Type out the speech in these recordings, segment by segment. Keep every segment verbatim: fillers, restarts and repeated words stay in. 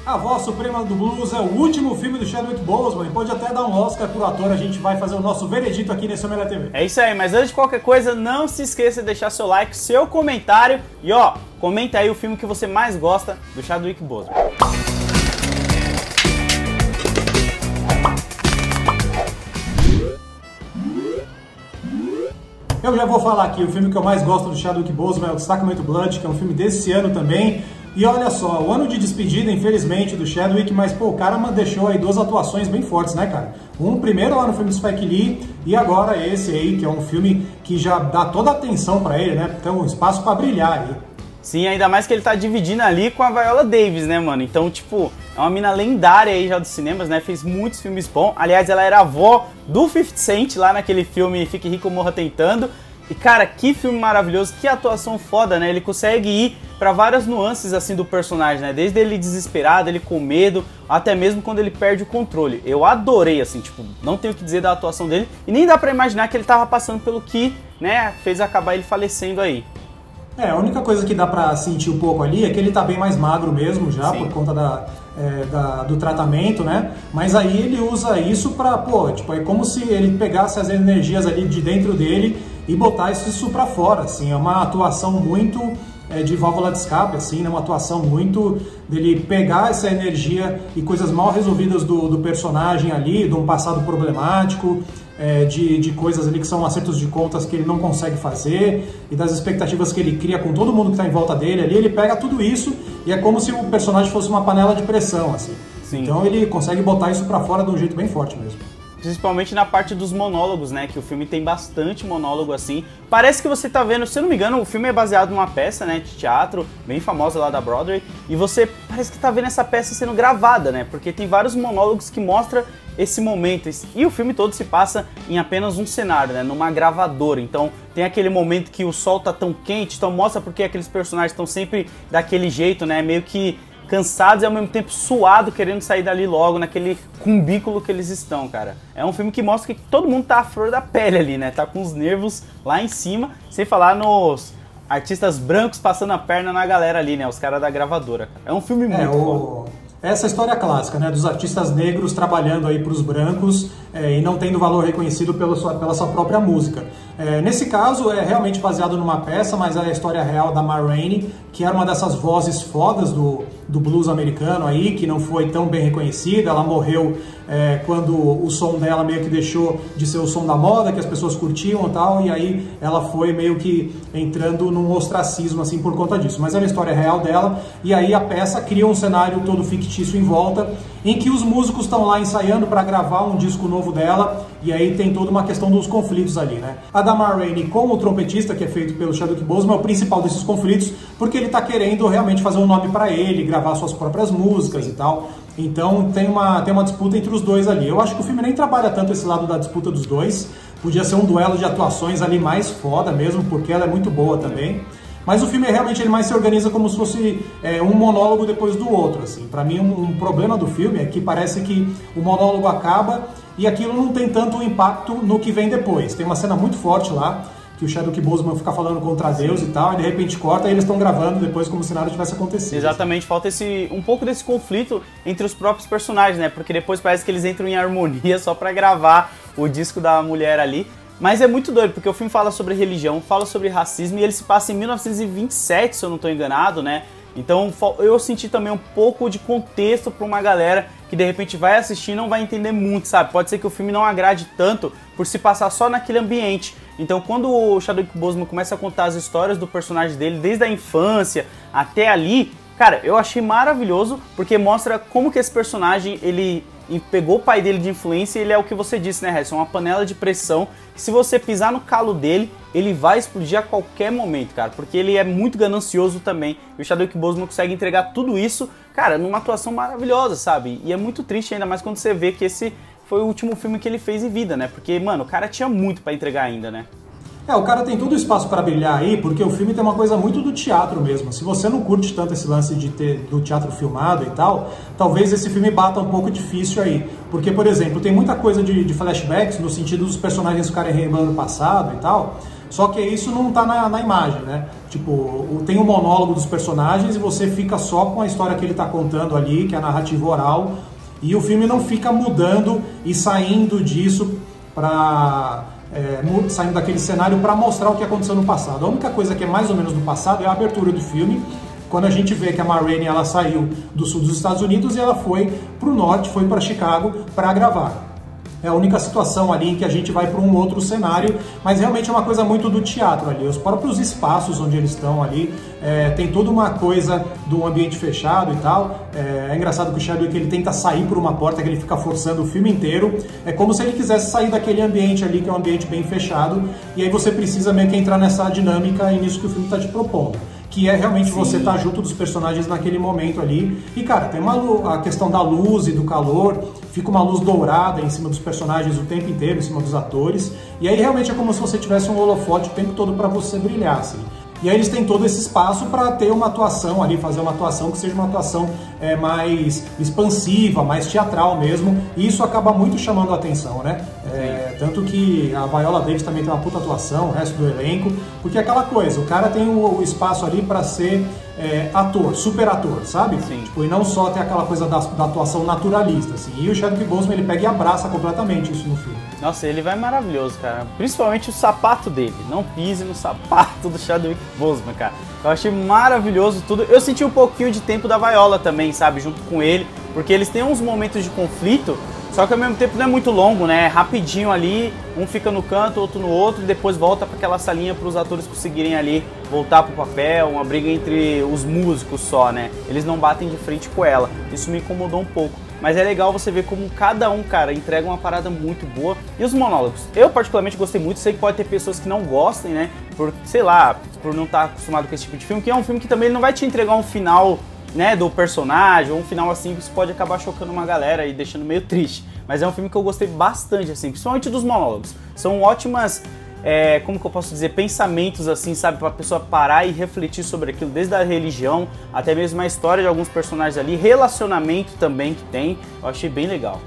A Voz Suprema do Blues é o último filme do Chadwick Boseman e pode até dar um Oscar por ator. A gente vai fazer o nosso veredito aqui nesse Omelete T V. É isso aí, mas antes de qualquer coisa, não se esqueça de deixar seu like, seu comentário e ó, comenta aí o filme que você mais gosta do Chadwick Boseman. Eu já vou falar aqui, o filme que eu mais gosto do Chadwick Boseman é o Destacamento Blood, que é um filme desse ano também. E olha só, o ano de despedida, infelizmente, do Chadwick, mas pô, o cara deixou aí duas atuações bem fortes, né, cara? Um primeiro lá no filme do Spike Lee e agora esse aí, que é um filme que já dá toda a atenção pra ele, né? Então, um espaço pra brilhar aí. Sim, ainda mais que ele tá dividindo ali com a Viola Davis, né, mano? Então, tipo, é uma mina lendária aí já dos cinemas, né? Fez muitos filmes bons. Aliás, ela era a avó do fifty Cent lá naquele filme Fique Rico, Morra Tentando. E, cara, que filme maravilhoso, que atuação foda, né? Ele consegue ir pra várias nuances, assim, do personagem, né? Desde ele desesperado, ele com medo, até mesmo quando ele perde o controle. Eu adorei, assim, tipo, não tenho o que dizer da atuação dele. E nem dá pra imaginar que ele tava passando pelo que, né, fez acabar ele falecendo aí. É, a única coisa que dá pra sentir um pouco ali é que ele tá bem mais magro mesmo já, Sim. por conta da, é, da, do tratamento, né? Mas aí ele usa isso pra, pô, tipo, é como se ele pegasse as energias ali de dentro dele e botar isso pra fora, assim. É uma atuação muito é, de válvula de escape, assim, né? Uma atuação muito dele pegar essa energia e coisas mal resolvidas do, do personagem ali, de um passado problemático, É, de, de coisas ali que são acertos de contas que ele não consegue fazer e das expectativas que ele cria com todo mundo que está em volta dele ali, ele pega tudo isso e é como se o personagem fosse uma panela de pressão, assim. Sim. Então ele consegue botar isso pra fora de um jeito bem forte mesmo. Principalmente na parte dos monólogos, né, que o filme tem bastante monólogo, assim. Parece que você tá vendo, se eu não me engano, o filme é baseado numa peça, né, de teatro, bem famosa lá da Broadway, e você parece que tá vendo essa peça sendo gravada, né, porque tem vários monólogos que mostram esse momento, e o filme todo se passa em apenas um cenário, né, numa gravadora. Então tem aquele momento que o sol tá tão quente, então mostra porque aqueles personagens estão sempre daquele jeito, né, meio que cansados e ao mesmo tempo suado, querendo sair dali logo, naquele cubículo que eles estão, cara. É um filme que mostra que todo mundo tá à flor da pele ali, né, tá com os nervos lá em cima, sem falar nos artistas brancos passando a perna na galera ali, né, os caras da gravadora. É um filme muito é, o... bom. Essa história clássica, né, dos artistas negros trabalhando aí para os brancos é, e não tendo valor reconhecido pela sua, pela sua própria música. É, nesse caso é realmente baseado numa peça, mas é a história real da Ma Rainey, que era uma dessas vozes fodas do, do blues americano aí, que não foi tão bem reconhecida. Ela morreu é, quando o som dela meio que deixou de ser o som da moda, que as pessoas curtiam e tal, e aí ela foi meio que entrando num ostracismo assim por conta disso. Mas é uma história real dela, e aí a peça cria um cenário todo fictício em volta, em que os músicos estão lá ensaiando para gravar um disco novo dela, e aí tem toda uma questão dos conflitos ali, né? A da Ma Rainey com o trompetista, que é feito pelo Chadwick Boseman, é o principal desses conflitos, porque ele tá querendo realmente fazer um nome para ele, gravar suas próprias músicas Sim. e tal. Então tem uma, tem uma disputa entre os dois ali. Eu acho que o filme nem trabalha tanto esse lado da disputa dos dois, podia ser um duelo de atuações ali mais foda mesmo, porque ela é muito boa também. Mas o filme realmente ele mais se organiza como se fosse é, um monólogo depois do outro, assim. Para mim, um, um problema do filme é que parece que o monólogo acaba e aquilo não tem tanto impacto no que vem depois. Tem uma cena muito forte lá, que o Chadwick Boseman fica falando contra Deus e tal, e de repente corta e eles estão gravando depois como se nada tivesse acontecido. Exatamente, falta esse, um pouco desse conflito entre os próprios personagens, né? Porque depois parece que eles entram em harmonia só pra gravar o disco da mulher ali. Mas é muito doido, porque o filme fala sobre religião, fala sobre racismo, e ele se passa em mil novecentos e vinte e sete, se eu não estou enganado, né? Então eu senti também um pouco de contexto para uma galera que de repente vai assistir e não vai entender muito, sabe? Pode ser que o filme não agrade tanto por se passar só naquele ambiente. Então quando o Chadwick Boseman começa a contar as histórias do personagem dele, desde a infância até ali, cara, eu achei maravilhoso, porque mostra como que esse personagem, ele pegou o pai dele de influência e ele é o que você disse, né, Harrison? Uma panela de pressão que se você pisar no calo dele, ele vai explodir a qualquer momento, cara, porque ele é muito ganancioso também. E o Chadwick Boseman consegue entregar tudo isso, cara, numa atuação maravilhosa, sabe? E é muito triste ainda mais quando você vê que esse foi o último filme que ele fez em vida, né? Porque, mano, o cara tinha muito pra entregar ainda, né? É, o cara tem todo o espaço para brilhar aí, porque o filme tem uma coisa muito do teatro mesmo. Se você não curte tanto esse lance de ter do teatro filmado e tal, talvez esse filme bata um pouco difícil aí. Porque, por exemplo, tem muita coisa de, de flashbacks, no sentido dos personagens ficarem relembrando o passado e tal, Só que isso não tá na, na imagem, né? Tipo, tem o monólogo dos personagens e você fica só com a história que ele tá contando ali, que é a narrativa oral, e o filme não fica mudando e saindo disso pra... É, saindo daquele cenário para mostrar o que aconteceu no passado. A única coisa que é mais ou menos do passado é a abertura do filme, quando a gente vê que a Ma Rainey, ela saiu do sul dos Estados Unidos e ela foi para o norte, foi para Chicago para gravar. É a única situação ali em que a gente vai para um outro cenário, mas realmente é uma coisa muito do teatro ali. Os próprios espaços onde eles estão ali, é, tem toda uma coisa do ambiente fechado e tal. É, é engraçado que o Chadwick, ele tenta sair por uma porta que ele fica forçando o filme inteiro. É como se ele quisesse sair daquele ambiente ali, que é um ambiente bem fechado, e aí você precisa meio que entrar nessa dinâmica e nisso que o filme está te propondo, que é realmente Sim. você estar junto dos personagens naquele momento ali. E, cara, tem uma, a questão da luz e do calor, fica uma luz dourada em cima dos personagens o tempo inteiro, em cima dos atores, e aí realmente é como se você tivesse um holofote o tempo todo para você brilhar, assim. E aí eles têm todo esse espaço para ter uma atuação ali, fazer uma atuação que seja uma atuação é, mais expansiva, mais teatral mesmo, e isso acaba muito chamando a atenção, né? É, tanto que a Viola Davis também tem uma puta atuação, o resto do elenco, porque é aquela coisa, o cara tem o, o espaço ali para ser é, ator, super ator, sabe? Sim. Tipo, e não só ter aquela coisa da, da atuação naturalista, assim. E o Chadwick Boseman, ele pega e abraça completamente isso no filme. Nossa, ele vai maravilhoso, cara. Principalmente o sapato dele. Não pise no sapato do Chadwick Boseman, cara. Eu achei maravilhoso tudo. Eu senti um pouquinho de tempo da Viola também, sabe? Junto com ele. Porque eles têm uns momentos de conflito, só que ao mesmo tempo não é muito longo, né? É rapidinho ali, um fica no canto, outro no outro, e depois volta para aquela salinha para os atores conseguirem ali voltar pro papel, uma briga entre os músicos só, né? Eles não batem de frente com ela. Isso me incomodou um pouco. Mas é legal você ver como cada um, cara, entrega uma parada muito boa. E os monólogos? Eu particularmente gostei muito, sei que pode ter pessoas que não gostem, né? Por, sei lá, por não estar acostumado com esse tipo de filme, que é um filme que também ele não vai te entregar um final, né, do personagem, ou um final assim que isso pode acabar chocando uma galera e deixando meio triste. Mas é um filme que eu gostei bastante, assim, principalmente dos monólogos. São ótimas... É, como que eu posso dizer, pensamentos assim, sabe, pra pessoa parar e refletir sobre aquilo, desde a religião, até mesmo a história de alguns personagens ali, relacionamento também que tem, eu achei bem legal.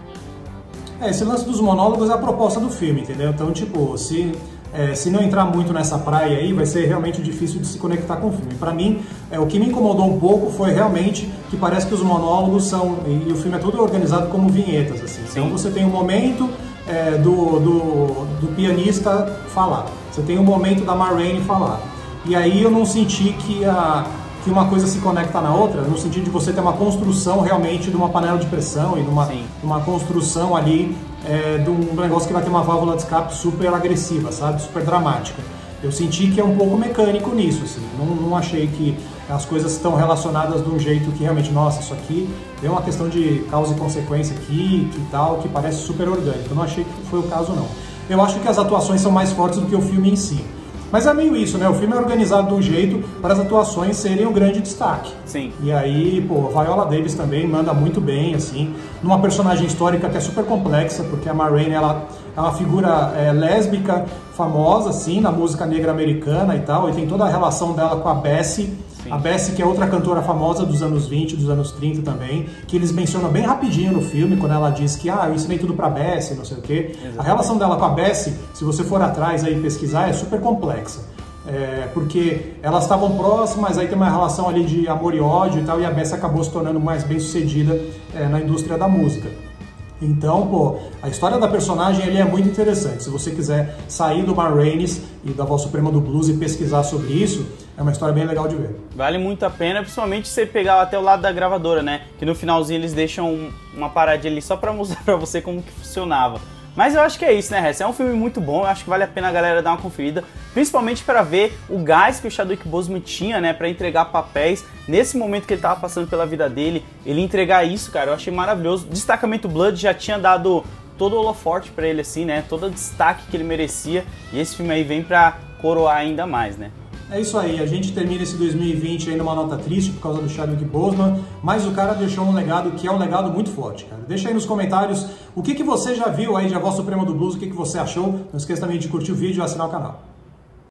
É, esse lance dos monólogos é a proposta do filme, entendeu? Então, tipo, se, é, se não entrar muito nessa praia aí, vai ser realmente difícil de se conectar com o filme. Pra mim, é, o que me incomodou um pouco foi realmente que parece que os monólogos são, e, e o filme é todo organizado como vinhetas, assim. Sim. Então você tem um momento... É, do, do, do pianista falar, você tem o momento da Ma Rainey falar, e aí eu não senti que, a, que uma coisa se conecta na outra, no sentido de você ter uma construção realmente de uma panela de pressão e de uma, de uma construção ali é, de um negócio que vai ter uma válvula de escape super agressiva, sabe, super dramática. Eu senti que é um pouco mecânico nisso, assim. Não, não achei que as coisas estão relacionadas de um jeito que realmente, nossa, isso aqui tem uma questão de causa e consequência aqui, que tal, que parece super orgânico. Eu não achei que foi o caso, não. Eu acho que as atuações são mais fortes do que o filme em si. Mas é meio isso, né? O filme é organizado de um jeito para as atuações serem um grande destaque. Sim. E aí, pô, a Viola Davis também manda muito bem, assim, numa personagem histórica que é super complexa, porque a Ma Rainey, ela é uma figura é, lésbica famosa, assim, na música negra americana e tal, e tem toda a relação dela com a Bessie. Sim. A Bessie, que é outra cantora famosa dos anos vinte, dos anos trinta também, que eles mencionam bem rapidinho no filme, quando ela diz que, ah, eu ensinei tudo pra Bessie, não sei o quê. Exatamente. A relação dela com a Bessie, se você for atrás aí pesquisar, é super complexa. É, porque elas estavam próximas, aí tem uma relação ali de amor e ódio e tal, e a Bessie acabou se tornando mais bem sucedida é, na indústria da música. Então, pô, a história da personagem ele é muito interessante. Se você quiser sair do Ma Rainey e da Voz Suprema do Blues e pesquisar sobre isso, é uma história bem legal de ver. Vale muito a pena, principalmente você pegar até o lado da gravadora, né? Que no finalzinho eles deixam uma paradinha ali só pra mostrar pra você como que funcionava. Mas eu acho que é isso, né, Hess? É um filme muito bom, eu acho que vale a pena a galera dar uma conferida, principalmente para ver o gás que o Chadwick Boseman tinha, né, para entregar papéis nesse momento que ele tava passando pela vida dele, ele entregar isso, cara, eu achei maravilhoso. Destacamento Blood já tinha dado todo o holoforte para ele, assim, né, todo o destaque que ele merecia, e esse filme aí vem para coroar ainda mais, né. É isso aí, a gente termina esse dois mil e vinte aí numa nota triste por causa do Chadwick Boseman, mas o cara deixou um legado que é um legado muito forte, cara. Deixa aí nos comentários o que, que você já viu aí de A Voz Suprema do Blues, o que, que você achou. Não esqueça também de curtir o vídeo e assinar o canal.